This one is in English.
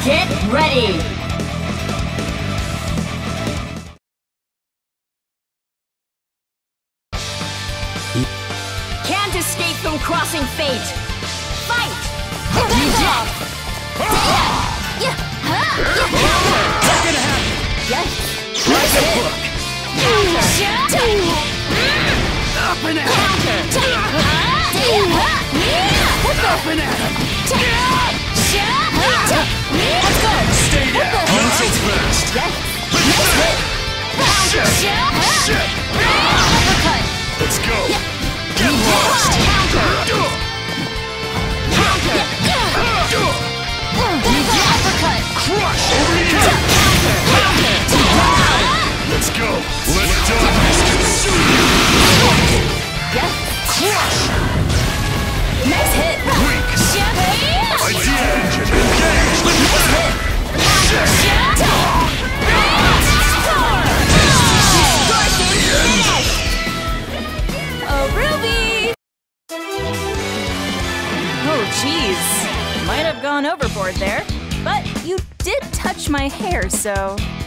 Get ready! Can't escape from crossing fate! Fight! Reject! Not gonna happen! Yes! Counter! Up and at him! Up and at him! Let's go! Stay down! Not so fast! Yes! Counter! Uppercut! Let's go! Get lost! Counter! Uppercut! Crush! Over here! Let's go! Let darkness consume you! Yes! Crush! Nice hit! Weak! Idea engine engaged! Oh, Ruby! Oh, jeez. Might have gone overboard there. But you did touch my hair, so